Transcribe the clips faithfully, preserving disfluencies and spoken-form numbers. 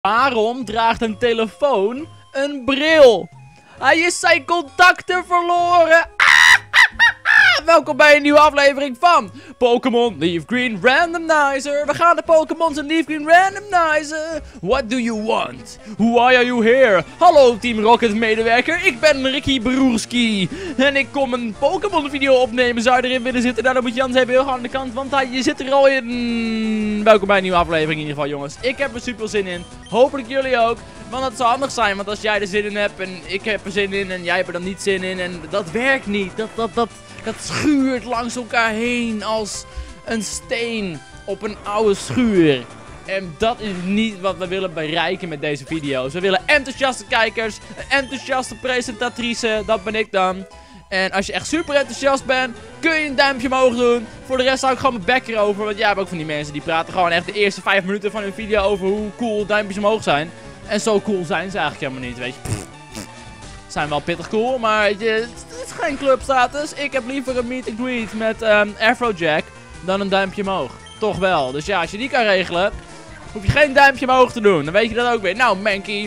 Waarom draagt een telefoon een bril? Hij is zijn contacten verloren. Ah, ah, ah, ah. Welkom bij een nieuwe aflevering van Pokémon Leaf Green Randomizer. We gaan de Pokémons in Leaf Green randomizen. What do you want? Why are you here? Hallo Team Rocket medewerker, ik ben Ricky Broerski. En ik kom een Pokémon video opnemen. Zou je erin willen zitten? Nou, dan moet Jans even heel gaan aan de kant, want hij, je zit er al in. Welkom bij een nieuwe aflevering in ieder geval, jongens. Ik heb er super zin in. Hopelijk jullie ook. Want dat zou handig zijn, want als jij er zin in hebt en ik heb er zin in en jij hebt er dan niet zin in en dat werkt niet. Dat, dat, dat, dat schuurt langs elkaar heen als een steen op een oude schuur. En dat is niet wat we willen bereiken met deze video's. We willen enthousiaste kijkers, een enthousiaste presentatrice, dat ben ik dan. En als je echt super enthousiast bent, kun je een duimpje omhoog doen. Voor de rest hou ik gewoon mijn bek erover, want jij hebt ook van die mensen die praten gewoon echt de eerste vijf minuten van hun video over hoe cool duimpjes omhoog zijn. En zo cool zijn ze eigenlijk helemaal niet, weet je. Pff, pff. Zijn wel pittig cool, maar weet je, het is geen clubstatus. Ik heb liever een meet and greet met um, Afrojack dan een duimpje omhoog. Toch wel. Dus ja, als je die kan regelen, hoef je geen duimpje omhoog te doen. Dan weet je dat ook weer. Nou, Mankey,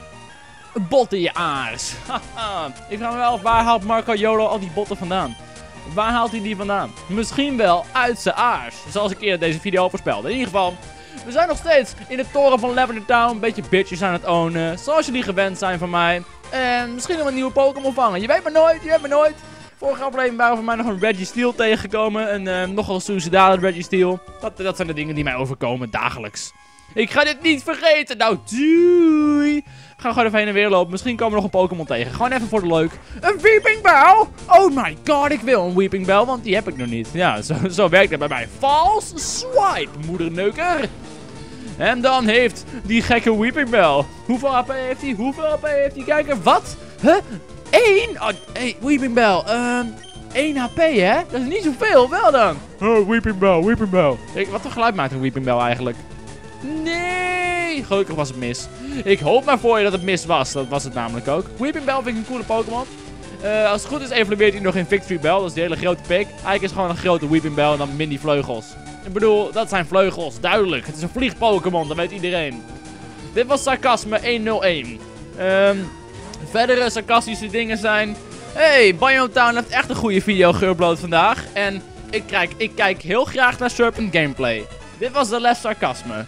een bot in je aars. Haha. Ik vraag me wel af, waar haalt Marco Jolo al die botten vandaan? Waar haalt hij die vandaan? Misschien wel uit zijn aars. Zoals ik eerder deze video al voorspelde. In ieder geval, we zijn nog steeds in de toren van Lavender Town. Een beetje bitches aan het ownen. Zoals jullie gewend zijn van mij. En misschien nog een nieuwe Pokémon vangen. Je weet maar nooit, je weet maar nooit. Vorige aflevering waren we voor mij nog een Registeel tegengekomen. Een uh, nogal suicidale Registeel. Dat, dat zijn de dingen die mij overkomen dagelijks. Ik ga dit niet vergeten. Nou, doei. We gaan gewoon even heen en weer lopen. Misschien komen we nog een Pokémon tegen. Gewoon even voor de leuk. Een Weeping Bell? Oh my god, ik wil een Weeping Bell, want die heb ik nog niet. Ja, zo, zo werkt het bij mij. False swipe, moederneuker. En dan heeft die gekke Weeping Bell. Hoeveel H P heeft hij? Hoeveel H P heeft hij? Kijk er, wat? Huh? één? Oh, hey, Weeping Bell. Um, één H P, hè? Dat is niet zoveel, wel dan. Oh, Weeping Bell, Weeping Bell. Kijk, wat voor geluid maakt een Weeping Bell eigenlijk? Nee, gelukkig was het mis. Ik hoop maar voor je dat het mis was. Dat was het namelijk ook. Weeping Bell vind ik een coole Pokémon. Uh, als het goed is evolueert hij nog in Victory Bell. Dat is die hele grote pik. Eigenlijk is het gewoon een grote Weeping Bell en dan mini vleugels. Ik bedoel, dat zijn vleugels. Duidelijk. Het is een vlieg-Pokémon. Dat weet iedereen. Dit was Sarcasme honderdéén. Um, verdere sarcastische dingen zijn... Hey, Biome Town heeft echt een goede video geüpload vandaag. En ik kijk, ik kijk heel graag naar Serpent gameplay. Dit was de les Sarcasme.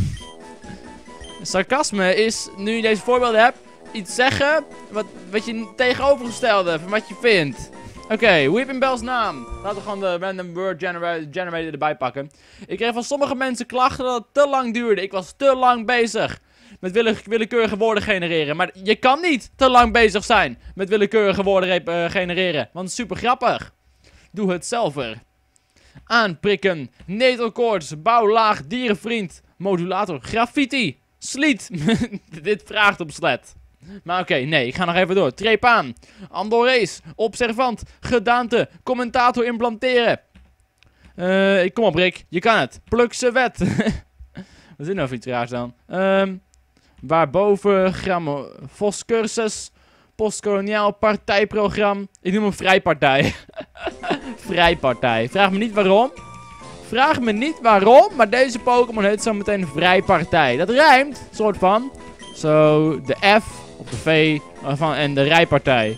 Sarcasme is, nu je deze voorbeelden hebt, iets zeggen wat, wat je tegenovergestelde van wat je vindt. Oké, okay, Weeping Bell's naam. Laten we gewoon de random word genera generator erbij pakken. Ik kreeg van sommige mensen klachten dat het te lang duurde. Ik was te lang bezig met wille willekeurige woorden genereren. Maar je kan niet te lang bezig zijn met willekeurige woorden uh, genereren. Want het is super grappig. Doe het zelf er. Aanprikken, netelkoorts, bouwlaag, dierenvriend, modulator, graffiti, sliet. Dit vraagt op slet. Maar oké, okay, nee, ik ga nog even door. Treep aan, Andorrees, observant, gedaante, commentator implanteren. Uh, kom op Rick, je kan het. Pluk ze wet. Wat is dit nou voor iets raars dan? Um, waarboven, gram, Voscursus, postkoloniaal partijprogramma. Ik noem hem Vrijpartij. Vrijpartij. Vraag me niet waarom. Vraag me niet waarom, maar deze Pokémon heet zo meteen Vrijpartij. Dat rijmt, soort van. Zo, de F of de V van, en de Rijpartij.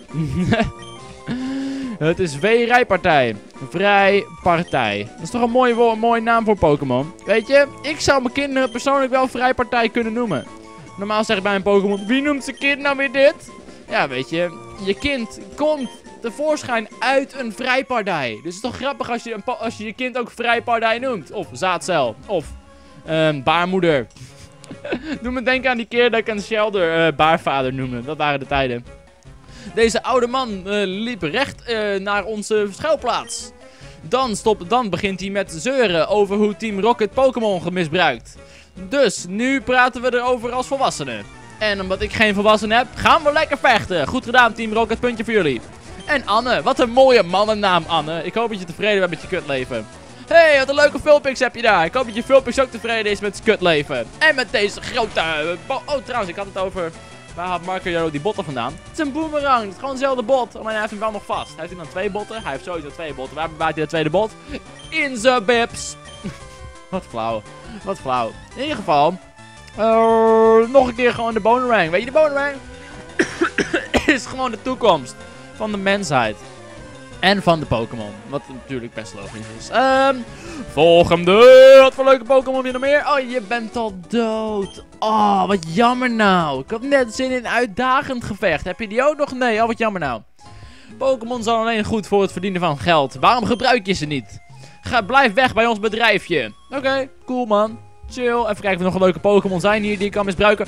Het is V-Rijpartij. Vrijpartij. Dat is toch een mooie, een mooie naam voor Pokémon. Weet je, ik zou mijn kinderen persoonlijk wel Vrijpartij kunnen noemen. Normaal zeg ik bij een Pokémon, wie noemt zijn kind nou weer dit? Ja, weet je, je kind komt tevoorschijn uit een vrijpartij. Dus het is toch grappig als je, een als je je kind ook vrijpartij noemt. Of zaadcel. Of um, baarmoeder. Doe me denken aan die keer dat ik een Shelder uh, baarvader noemde. Dat waren de tijden. Deze oude man uh, liep recht uh, naar onze schuilplaats. Dan, stop, dan begint hij met zeuren over hoe Team Rocket Pokémon misbruikt. Dus nu praten we erover als volwassenen. En omdat ik geen volwassenen heb, gaan we lekker vechten. Goed gedaan Team Rocket, puntje voor jullie. En Anne, wat een mooie mannennaam Anne. Ik hoop dat je tevreden bent met je kutleven. Hey, wat een leuke Vulpix heb je daar. Ik hoop dat je Vulpix ook tevreden is met zijn kutleven. En met deze grote... Uh, oh, trouwens, ik had het over... Waar had Marco Jolo die botten vandaan? Het is een boomerang. Het is gewoon dezelfde bot. Alleen hij heeft hem wel nog vast. Hij heeft hij dan twee botten? Hij heeft sowieso twee botten. Waar bewaart hij dat tweede bot? In zijn bips. Wat flauw. Wat flauw. In ieder geval... Uh, nog een keer gewoon de Bonerang. Weet je, de Bonerang is gewoon de toekomst van de mensheid. En van de Pokémon. Wat natuurlijk best logisch is. Um, volgende. Wat voor leuke Pokémon heb je nog meer? Oh, je bent al dood. Oh, wat jammer nou. Ik had net zin in een uitdagend gevecht. Heb je die ook nog? Nee, oh, wat jammer nou. Pokémon zijn alleen goed voor het verdienen van geld. Waarom gebruik je ze niet? Ga, blijf weg bij ons bedrijfje. Oké, okay, cool man. Chill. Even kijken of er nog een leuke Pokémon zijn hier die ik kan misbruiken.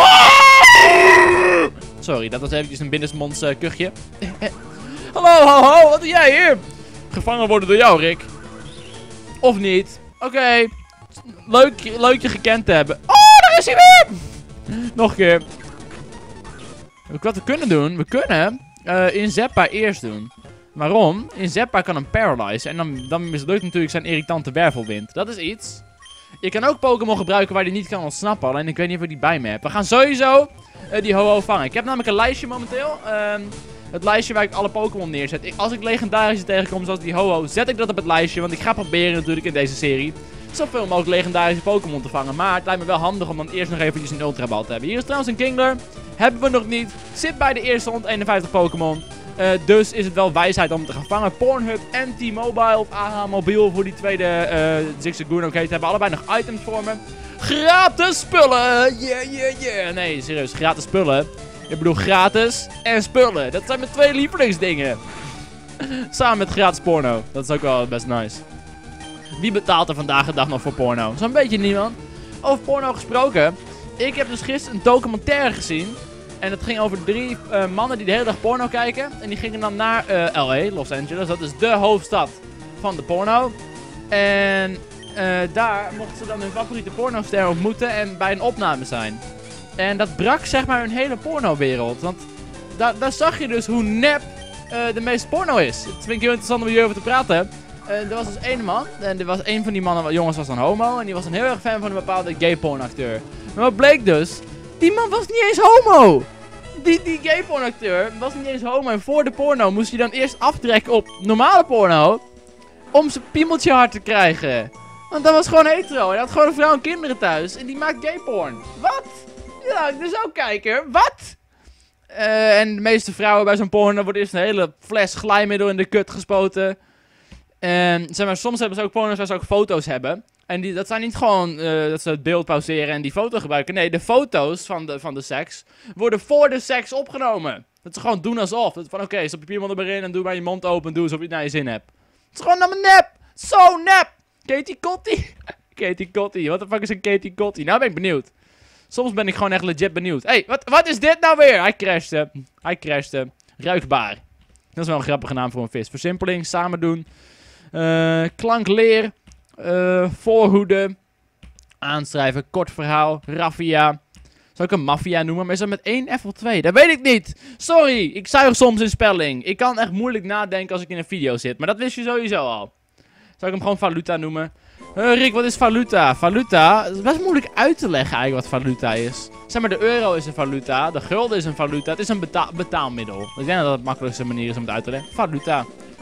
Sorry, dat was eventjes een binnensmonds uh, kuchje. Hallo, ho, ho, wat doe jij hier? Gevangen worden door jou, Rick. Of niet? Oké. Okay. Leuk, leuk je gekend te hebben. Oh, daar is hij weer! Nog een keer. Wat we kunnen doen, we kunnen uh, in Zeppa eerst doen. Waarom? In Zeppa kan hem paralyzen. En dan, dan mislukt natuurlijk zijn irritante wervelwind. Dat is iets. Je kan ook Pokémon gebruiken waar hij niet kan ontsnappen. Alleen ik weet niet of ik die bij me heb. We gaan sowieso uh, die Ho-Oh vangen. Ik heb namelijk een lijstje momenteel. Um, het lijstje waar ik alle Pokémon neerzet. Ik, als ik legendarische tegenkom zoals die Ho-Oh, zet ik dat op het lijstje. Want ik ga proberen natuurlijk in deze serie zoveel mogelijk legendarische Pokémon te vangen. Maar het lijkt me wel handig om dan eerst nog eventjes een Ultra Ball te hebben. Hier is trouwens een Kingler. Hebben we nog niet. Zit bij de eerste honderdeenenvijftig Pokémon. Uh, dus is het wel wijsheid om te gaan vangen. Pornhub en T-Mobile of A H Mobiel voor die tweede uh, Zigzagoon ook heet. Hebben allebei nog items voor me. Gratis spullen! Yeah, yeah, yeah. Nee, serieus. Gratis spullen. Ik bedoel gratis en spullen. Dat zijn mijn twee lievelingsdingen. Samen met gratis porno. Dat is ook wel best nice. Wie betaalt er vandaag de dag nog voor porno? Zo'n beetje niemand. Over porno gesproken. Ik heb dus gisteren een documentaire gezien. En dat ging over drie uh, mannen die de hele dag porno kijken. En die gingen dan naar uh, L A, Los Angeles. Dat is de hoofdstad van de porno. En uh, daar mochten ze dan hun favoriete pornoster ontmoeten en bij een opname zijn. En dat brak zeg maar hun hele pornowereld. Want da daar zag je dus hoe nep uh, de meeste porno is. Dat vind ik heel interessant om hierover te praten. Uh, er was dus één man. En er was één van die mannen, jongens was dan homo. En die was een heel erg fan van een bepaalde gay pornacteur. Maar wat bleek dus? Die man was niet eens homo. Die, die gay pornacteur was niet eens homo. En voor de porno moest hij dan eerst aftrekken op normale porno. Om zijn piemeltje hard te krijgen. Want dat was gewoon hetero. Hij had gewoon een vrouw en kinderen thuis. En die maakt gay porn. Wat? Ja, ik dus ook kijken. Wat? Uh, en de meeste vrouwen bij zo'n porno wordt eerst een hele fles glijmiddel in de kut gespoten. En zeg maar, soms hebben ze ook porno's waar ze ook foto's hebben. En die, dat zijn niet gewoon uh, dat ze het beeld pauzeren en die foto gebruiken. Nee, de foto's van de, van de seks worden voor de seks opgenomen. Dat ze gewoon doen alsof. Dat van oké, okay, stop je piemel er maar in en doe maar je mond open en doe alsof je het naar je zin hebt. Het is gewoon naar mijn nep. Zo nep. Katie Kotti. Katie Kotti. Wat de fuck is een Katie Kotti? Nou ben ik benieuwd. Soms ben ik gewoon echt legit benieuwd. Hé, hey, wat, wat is dit nou weer? Hij crashte. Hij crashte. Ruikbaar. Dat is wel een grappige naam voor een vis. Versimpeling, samen doen. Uh, klankleer. Uh, voorhoede. Aanschrijven. Kort verhaal. Raffia. Zou ik een maffia noemen? Maar is dat met één F of twee? Dat weet ik niet. Sorry. Ik zuig soms in spelling. Ik kan echt moeilijk nadenken als ik in een video zit. Maar dat wist je sowieso al. Zou ik hem gewoon valuta noemen? Uh, Rick, wat is valuta? Valuta, het is best moeilijk uit te leggen eigenlijk wat valuta is. Zeg maar, de euro is een valuta, de gulden is een valuta, het is een beta betaalmiddel. Ik denk dat dat de makkelijkste manier is om het uit te leggen. Valuta.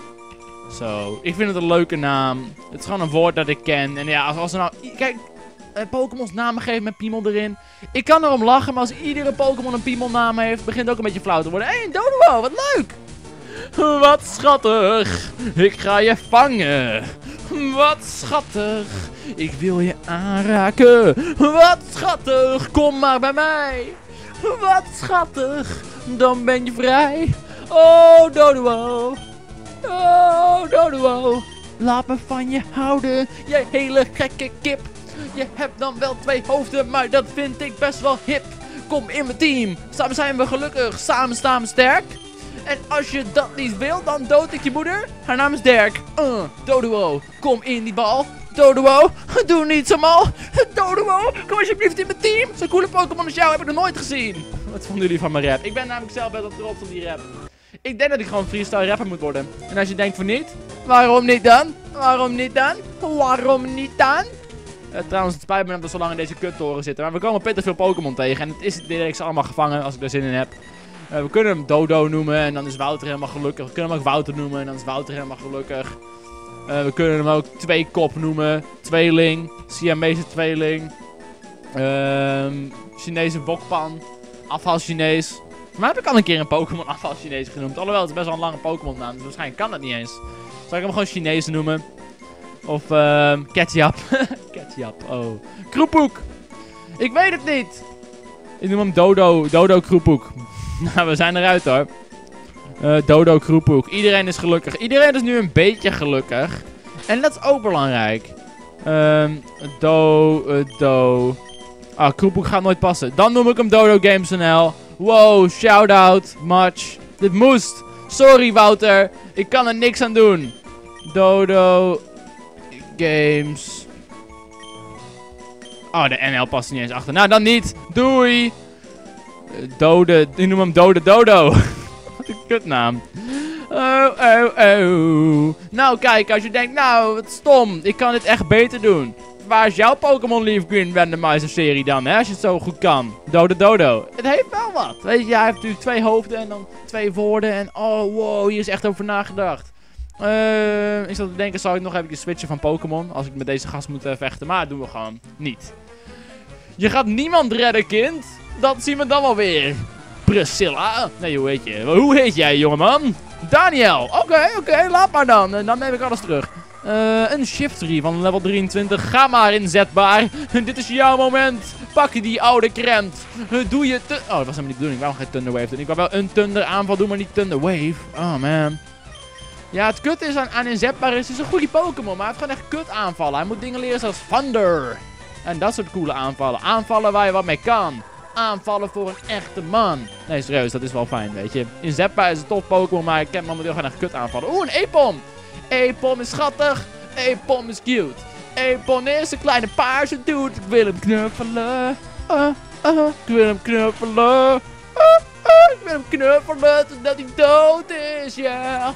Zo, ik vind het een leuke naam. Het is gewoon een woord dat ik ken. En ja, als, als er nou... Kijk, uh, Pokémon's namen geven met piemel erin. Ik kan erom lachen, maar als iedere Pokémon een piemelnaam heeft, begint het ook een beetje flauw te worden. Hé, hey, Doduo, wat leuk! Wat schattig, ik ga je vangen. Wat schattig, ik wil je aanraken. Wat schattig, kom maar bij mij. Wat schattig, dan ben je vrij. Oh, Doduo. Oh, Doduo. Laat me van je houden, jij hele gekke kip. Je hebt dan wel twee hoofden, maar dat vind ik best wel hip. Kom in mijn team, samen zijn we gelukkig, samen staan we sterk. En als je dat niet wil, dan dood ik je moeder. Haar naam is Dirk. Uh, Doduo, kom in die bal. Doduo, doe niet zo mal. Doduo, kom alsjeblieft in mijn team. Zo'n coole Pokémon als jou heb ik nog nooit gezien. Wat vonden jullie van mijn rap? Ik ben namelijk zelf best wel trots op die rap. Ik denk dat ik gewoon freestyle rapper moet worden. En als je denkt van niet, waarom niet dan? Waarom niet dan? Waarom niet dan? Uh, trouwens, het spijt me dat we zo lang in deze kuttoren zitten. Maar we komen pittig veel Pokémon tegen. En het is direct ze allemaal gevangen als ik er zin in heb. Uh, we kunnen hem Dodo noemen en dan is Wouter helemaal gelukkig. We kunnen hem ook Wouter noemen en dan is Wouter helemaal gelukkig. Uh, we kunnen hem ook Tweekop noemen. Tweeling. Siamese tweeling. Um, Chinese wokpan. Afval Chinees. Voor mij heb ik al een keer een Pokémon afval Chinees genoemd. Alhoewel, het is best wel een lange Pokémon naam. Dus waarschijnlijk kan dat niet eens. Zal ik hem gewoon Chinees noemen? Of, ehm, uh, Ketchup. Ketchup, oh. Kroepoek. Ik weet het niet. Ik noem hem Dodo. Dodo Kroepoek. Nou, we zijn eruit hoor. Uh, Dodo Kroepoek. Iedereen is gelukkig. Iedereen is nu een beetje gelukkig. En dat is ook belangrijk. Um, do, uh, do. Ah, Kroepoek gaat nooit passen. Dan noem ik hem Dodo Games N L. Wow, shout-out. Much. Dit moest. Sorry, Wouter. Ik kan er niks aan doen. Dodo Games. Oh, de N L past er niet eens achter. Nou, dan niet. Doei. Uh, dode. Ik noem hem Dode Dodo. Wat een kutnaam. Oh, oh, oh. Nou, kijk. Als je denkt, nou, wat stom. Ik kan dit echt beter doen. Waar is jouw Pokémon Leaf Green Randomizer serie dan, hè? Als je het zo goed kan. Dode Dodo. Het heeft wel wat. Weet je, hij heeft natuurlijk twee hoofden en dan twee woorden. En oh, wow, hier is echt over nagedacht. Uh, ik zat te denken, zou ik nog even switchen van Pokémon? Als ik met deze gast moet uh, vechten. Maar dat doen we gewoon niet. Je gaat niemand redden, kind. Dat zien we dan wel weer. Priscilla. Nee, hoe heet je? Hoe heet jij, jongeman? Daniel. Oké, okay, oké, okay, laat maar dan. En dan neem ik alles terug. Uh, een shift drie van level drieëntwintig. Ga maar inzetbaar. Dit is jouw moment. Pak je die oude krent. Uh, doe je... Oh, dat was helemaal niet de bedoeling. Waarom geen Thunder Wave doen? Ik wou wel een Thunder aanval doen, maar niet Thunder Wave. Oh, man. Ja, het kut is aan, aan inzetbaar is. Het is een goede Pokémon, maar hij heeft gewoon echt kut aanvallen. Hij moet dingen leren zoals Thunder. En dat soort coole aanvallen. Aanvallen waar je wat mee kan. Aanvallen voor een echte man. Nee, serieus, dat is wel fijn, weet je. Inzetbaar is een tof Pokémon, maar ik ken momenteel gewoon echt kut aanvallen. Oeh, een Epom. Epom is schattig. Epom is cute. Epom is een kleine paarse dude. Ik wil hem knuffelen. Uh, uh, ik wil hem knuffelen. Uh, uh, ik wil hem knuffelen totdat hij dood is, ja. Yeah.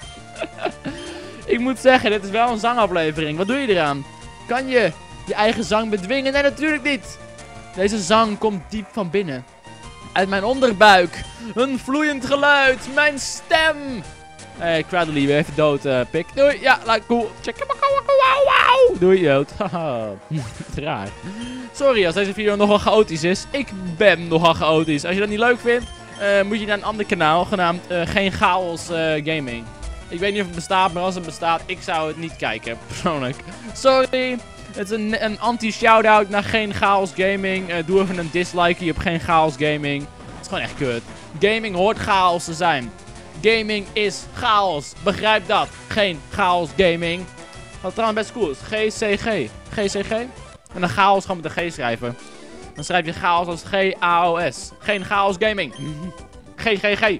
Ik moet zeggen, dit is wel een zangaflevering. Wat doe je eraan? Kan je je eigen zang bedwingen? Nee, natuurlijk niet. Deze zang komt diep van binnen. Uit mijn onderbuik. Een vloeiend geluid. Mijn stem. Hé, hey, Cradley, weer even dood, uh, pik. Doei. Ja, like, cool. Check. Doei, dood. Haha. Raar. Sorry als deze video nogal chaotisch is. Ik ben nogal chaotisch. Als je dat niet leuk vindt, uh, moet je naar een ander kanaal genaamd uh, Geen Chaos uh, Gaming. Ik weet niet of het bestaat, maar als het bestaat, ik zou het niet kijken, persoonlijk. Sorry. Het is een, een anti-shoutout naar Geen Chaos Gaming. Uh, doe even een dislike hier op Geen Chaos Gaming. Het is gewoon echt kut. Gaming hoort chaos te zijn. Gaming is chaos. Begrijp dat. Geen Chaos Gaming. Wat trouwens best cool is. G C G. G C G. En dan chaos gewoon met een G schrijven. Dan schrijf je chaos als G A O S. Geen Chaos Gaming. G G G.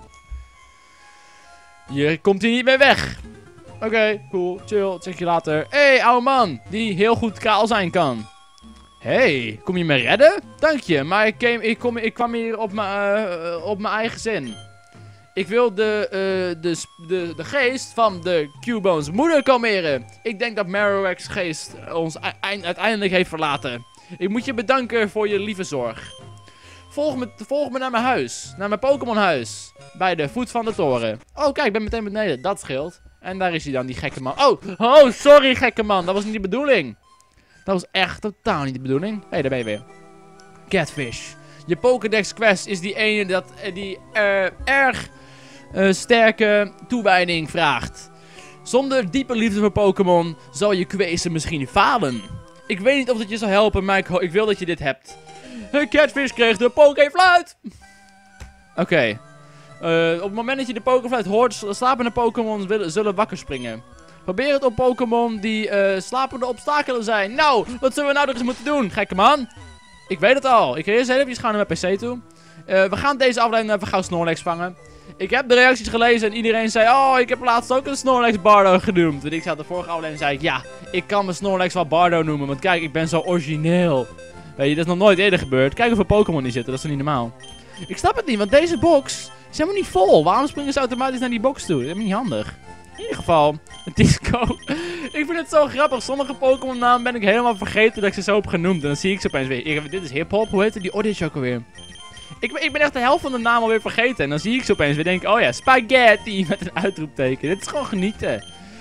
Hier komt hij niet meer weg. Oké, okay, cool. Chill. Check je later. Hé, hey, oude man. Die heel goed kaal zijn kan. Hey, kom je me redden? Dank je, maar ik, came, ik, kom, ik kwam hier op mijn uh, op mijn eigen zin. Ik wil de, uh, de, de, de geest van de Cubones moeder kalmeren. Ik denk dat Marowak's geest ons uiteindelijk heeft verlaten. Ik moet je bedanken voor je lieve zorg. Volg me, volg me naar mijn huis. Naar mijn Pokémon huis. Bij de voet van de toren. Oh, kijk, ik ben meteen beneden. Dat scheelt. En daar is hij dan, die gekke man. Oh, oh, sorry gekke man. Dat was niet de bedoeling. Dat was echt totaal niet de bedoeling. Hé, hey, daar ben je weer. Catfish. Je Pokédex quest is die ene dat, die uh, erg uh, sterke toewijding vraagt. Zonder diepe liefde voor Pokémon zal je kwezen misschien falen. Ik weet niet of dat je zal helpen, maar ik, ik wil dat je dit hebt. Catfish kreeg de Pokéfluit. Oké. Okay. Uh, op het moment dat je de Pokéfluit hoort, slapende Pokémon zullen wakker springen. Probeer het op Pokémon die uh, slapende obstakelen zijn. Nou, wat zullen we nou nog eens moeten doen, gekke man? Ik weet het al. Ik ga eerst even gaan naar mijn P C toe. Uh, we gaan deze aflevering even gauw Snorlax vangen. Ik heb de reacties gelezen en iedereen zei, oh, ik heb laatst ook een Snorlax Bardo genoemd. Want ik zei de vorige aflevering, zei ik, ja, ik kan mijn Snorlax wel Bardo noemen. Want kijk, ik ben zo origineel. Weet je, dat is nog nooit eerder gebeurd. Kijk hoeveel Pokémon die zitten, dat is toch niet normaal. Ik snap het niet, want deze box is helemaal niet vol. Waarom springen ze automatisch naar die box toe? Dat is helemaal niet handig. In ieder geval, Disco. Ik vind het zo grappig. Sommige Pokémon namen ben ik helemaal vergeten dat ik ze zo heb genoemd. En dan zie ik ze opeens weer. Ik, dit is hip-hop. Hoe heet het? Die Odditch ook alweer. Ik, ik ben echt de helft van de naam alweer vergeten. En dan zie ik ze opeens weer denken, oh ja, spaghetti met een uitroepteken. Dit is gewoon genieten.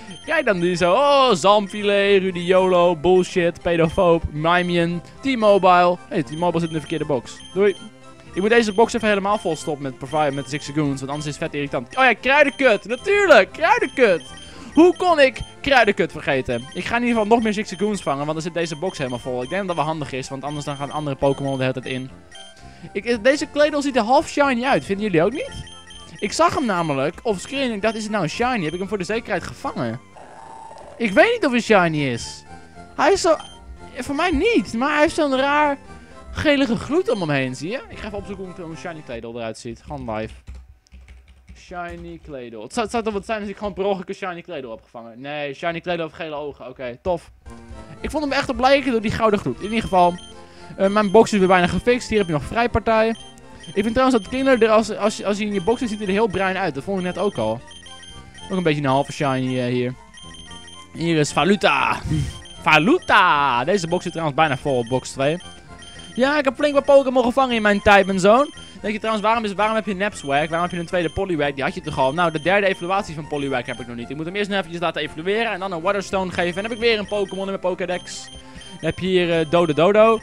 Kijk dan die zo. Oh, Zamfilet, Rudy YOLO, bullshit, pedofoob, Mimian, T-Mobile. Hé, hey, T-Mobile zit in de verkeerde box. Doei. Ik moet deze box even helemaal vol stoppen met Provide, met Zigzagoons, want anders is het vet irritant. Oh ja, kruidenkut. Natuurlijk, kruidenkut. Hoe kon ik kruidenkut vergeten? Ik ga in ieder geval nog meer Zigzagoons vangen, want dan zit deze box helemaal vol. Ik denk dat dat wel handig is, want anders dan gaan andere Pokémon de hele tijd in. Ik, deze Claydol ziet er half shiny uit, vinden jullie ook niet? Ik zag hem namelijk offscreen en ik dacht, is het nou een shiny? Heb ik hem voor de zekerheid gevangen? Ik weet niet of hij shiny is. Hij is zo... Voor mij niet, maar hij heeft zo'n raar gelige gloed om hem heen, zie je? Ik ga even opzoeken hoe een shiny Claydol eruit ziet. Gewoon live. Shiny Claydol. Het zou, het zou toch wat zijn als ik gewoon per ongeluk een shiny Claydol heb gevangen. Nee, shiny Claydol heeft gele ogen. Oké, okay, tof. Ik vond hem echt op lijken door die gouden gloed. In ieder geval, uh, mijn box is weer bijna gefixt. Hier heb je nog vrijpartijen. Ik vind trouwens dat Kingler er als, als, als hij in je box zit, ziet hij er heel bruin uit. Dat vond ik net ook al. Ook een beetje een halve shiny uh, hier. Hier is Valuta. Valuta. Deze box zit trouwens bijna vol op box twee. Ja, ik heb flink wat Pokémon gevangen in mijn tijd, mijn zoon. Denk je trouwens, waarom, is, waarom heb je Napswag? Waarom heb je een tweede Poliwag? Die had je toch al? Nou, de derde evaluatie van Poliwag heb ik nog niet. Ik moet hem eerst nog eventjes laten evalueren en dan een Waterstone geven. En dan heb ik weer een Pokémon in mijn Pokédex. Dan heb je hier uh, Dode Dodo.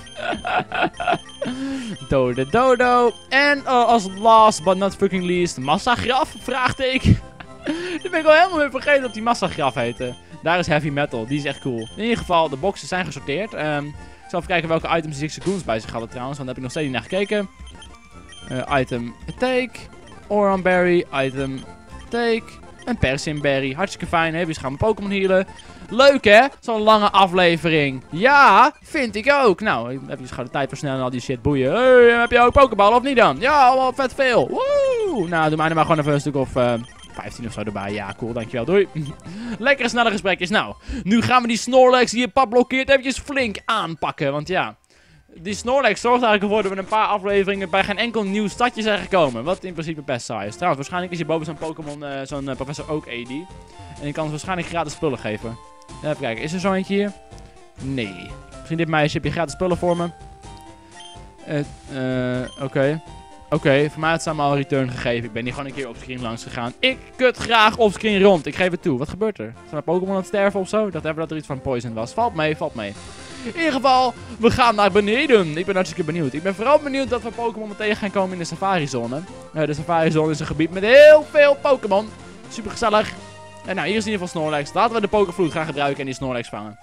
Dode Dodo. En uh, als last but not fucking least, Massagraf? Vraagteken. Daar ben ik al helemaal weer vergeten dat die Massagraf heette. Daar is Heavy Metal. Die is echt cool. In ieder geval, de boxen zijn gesorteerd. Um, ik zal even kijken welke items die Zigzagoons bij zich hadden trouwens. Want daar heb ik nog steeds niet naar gekeken. Uh, item Take. Oranberry. Item Take. En Persimberry. Hartstikke fijn. Even gaan we Pokémon healen. Leuk hè? Zo'n lange aflevering. Ja, vind ik ook. Nou, even gauw de tijd versnellen en al die shit boeien. Hey, heb je ook Pokéball of niet dan? Ja, allemaal vet veel. Woe! Nou, doe mij er maar gewoon even een stuk of... Uh, vijftien of zo erbij. Ja, cool, dankjewel. Doei. Lekkere snelle gesprekjes. Nou, nu gaan we die Snorlax die je pad blokkeert eventjes flink aanpakken. Want ja, die Snorlax zorgt eigenlijk ervoor dat we een paar afleveringen bij geen enkel nieuw stadje zijn gekomen. Wat in principe best saai is. Trouwens, waarschijnlijk is hier boven zo'n Pokémon, uh, zo'n uh, Professor Oak A D. En je kan ons waarschijnlijk gratis spullen geven. Even kijken, is er zo eentje hier? Nee. Misschien dit meisje, heb je gratis spullen voor me? Uh, uh, Oké. Okay. Oké, okay, voor mij had ze allemaal een return gegeven. Ik ben hier gewoon een keer offscreen langs gegaan. Ik kut graag offscreen rond. Ik geef het toe. Wat gebeurt er? Zijn mijn Pokémon aan het sterven of zo? Ik dacht even dat er iets van poison was. Valt mee, valt mee. In ieder geval, we gaan naar beneden. Ik ben hartstikke benieuwd. Ik ben vooral benieuwd dat we Pokémon meteen gaan komen in de Safari-zone. Uh, de Safari-zone is een gebied met heel veel Pokémon. Super gezellig. En nou, hier is in ieder geval Snorlax. Laten we de Pokévloed gaan gebruiken en die Snorlax vangen.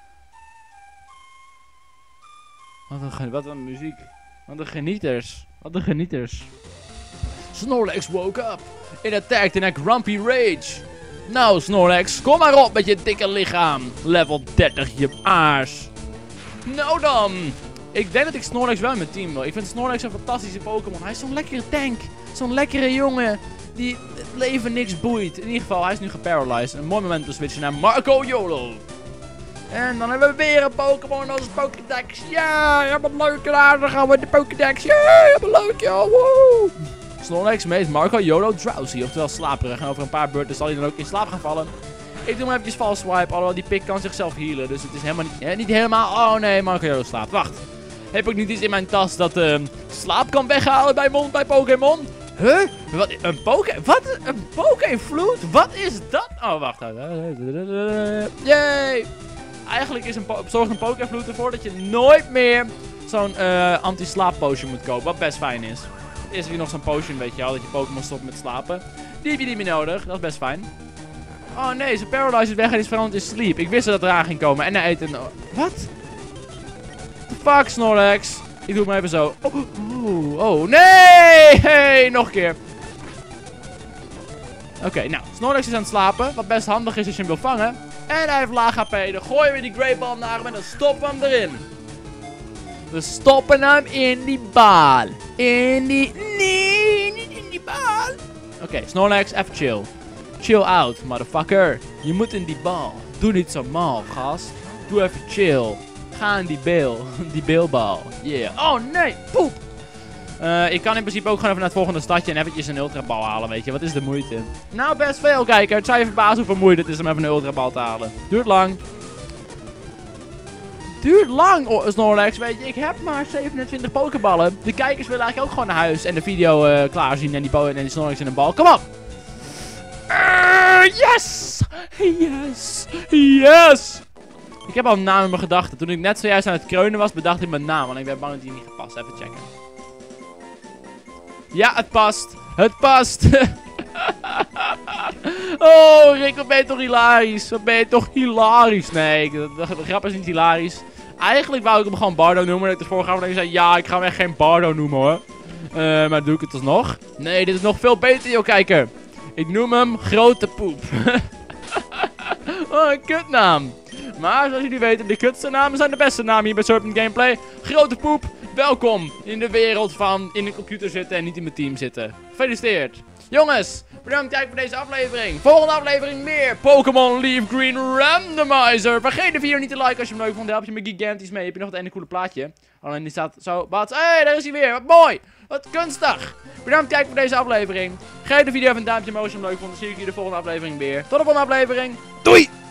Wat een, wat een muziek. Wat een genieters. Wat een genieters. Snorlax woke up. It attacked in a grumpy rage. Nou Snorlax, kom maar op met je dikke lichaam. Level dertig, je aars. Nou dan. Ik denk dat ik Snorlax wel in mijn team wil. Ik vind Snorlax een fantastische Pokémon. Hij is zo'n lekkere tank. Zo'n lekkere jongen. Die het leven niks boeit. In ieder geval, hij is nu geparalyzed. Een mooi moment om te switchen naar Marco YOLO. En dan hebben we weer een Pokémon als Pokédex. Ja, ja, wat leuk. Daar dan gaan we de Pokédex. Ja, wat leuk, joh. Woe. Snorlax meest Marco YOLO drowsy. Oftewel slaperig. En over een paar beurten zal hij dan ook in slaap gaan vallen. Ik doe maar eventjes false swipe. Alhoewel die pik kan zichzelf healen. Dus het is helemaal niet, eh, niet helemaal... Oh nee, Marco YOLO slaapt. Wacht. Heb ik niet iets in mijn tas dat uh, slaap kan weghalen bij, mon bij Pokémon? Huh? Wat? Een Poké... Wat? Een Pokévloed? Wat is dat? Oh, wacht. Yay! Eigenlijk is een zorgt een Pokévloed ervoor dat je nooit meer zo'n uh, anti-slaap potion moet kopen. Wat best fijn is. Is er hier nog zo'n potion, weet je al, dat je Pokémon stopt met slapen. Die heb je niet meer nodig. Dat is best fijn. Oh nee, zijn paralyze is weg en is veranderd in sleep. Ik wist dat het eraan ging komen. En hij eet een... Wat? The fuck, Snorlax? Ik doe het maar even zo. Oh, oh, oh nee! Hey, nog een keer. Oké, okay, nou, Snorlax is aan het slapen. Wat best handig is als je hem wil vangen. En hij heeft laag H P. Dan gooien we die Great Ball naar hem en dan stoppen we hem erin. We stoppen hem in die bal. In die... Nee, niet in die bal. Oké, okay, Snorlax, even chill. Chill out, motherfucker. Je moet in die bal. Doe niet zo mal, gast. Doe even chill. Ga in die beel. Die beelbal. Yeah. Oh nee, poep. Uh, ik kan in principe ook gewoon even naar het volgende stadje en eventjes een ultrabal halen, weet je. Wat is de moeite? Nou, best veel, kijker. Het zou je verbazen hoeveel moeite het is om even een ultrabal te halen. Duurt lang. Duurt lang, oh, Snorlax, weet je. Ik heb maar zevenentwintig pokeballen. De kijkers willen eigenlijk ook gewoon naar huis en de video uh, klaarzien en die, en die Snorlax in een bal. Kom op! Uh, Randomizer! Yes! Yes! Yes! Ik heb al een naam in mijn gedachten. Toen ik net zojuist aan het kreunen was, bedacht ik mijn naam. Want ik ben bang dat die niet gepast. Even checken. Ja, het past. Het past. Oh, Rick, wat ben je toch hilarisch. Wat ben je toch hilarisch. Nee, de, de, de grap is niet hilarisch. Eigenlijk wou ik hem gewoon Bardo noemen. Dat ik de vorige aflevering zei, ja, ik ga hem echt geen Bardo noemen hoor. Uh, maar doe ik het alsnog? Nee, dit is nog veel beter, joh, kijken. Ik noem hem Grote Poep. Oh, een kutnaam. Maar zoals jullie weten, de kutste namen zijn de beste namen hier bij Serpent Gameplay. Grote Poep, welkom in de wereld van in de computer zitten en niet in mijn team zitten. Gefeliciteerd. Jongens, bedankt voor deze aflevering. Volgende aflevering meer Pokémon Leaf Green Randomizer. Vergeet de video niet te liken als je hem leuk vond. Help je me gigantisch mee. Heb je nog het ene coole plaatje? Alleen die staat zo. Wat? Hé, hey, daar is hij weer. Wat mooi. Wat kunstig. Bedankt voor deze aflevering. Geef de video even een duimpje omhoog als je hem leuk vond. Dan zie ik je de volgende aflevering weer. Tot de volgende aflevering. Doei!